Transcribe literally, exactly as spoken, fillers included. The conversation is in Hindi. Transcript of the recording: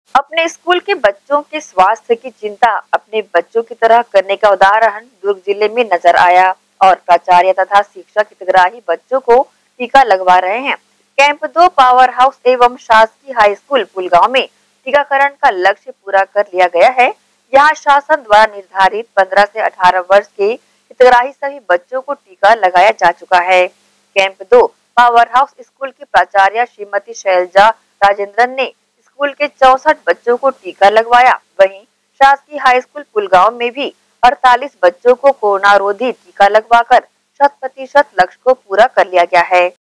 अपने स्कूल के बच्चों के स्वास्थ्य की चिंता अपने बच्चों की तरह करने का उदाहरण दुर्ग जिले में नजर आया और प्राचार्य तथा शिक्षक हितग्राही बच्चों को टीका लगवा रहे हैं। कैंप दो पावर हाउस एवं शासकीय हाई स्कूल पुलगांव में टीकाकरण का लक्ष्य पूरा कर लिया गया है। यहाँ शासन द्वारा निर्धारित पंद्रह से अठारह वर्ष के हितग्राही सभी बच्चों को टीका लगाया जा चुका है। कैंप दो पावर हाउस स्कूल की प्राचार्य श्रीमती शैलजा राजेंद्रन ने स्कूल के चौसठ बच्चों को टीका लगवाया। वहीं शासकीय हाई स्कूल पुलगांव में भी अड़तालीस बच्चों को कोरोना रोधी टीका लगवाकर शत प्रतिशत लक्ष्य को पूरा कर लिया गया है।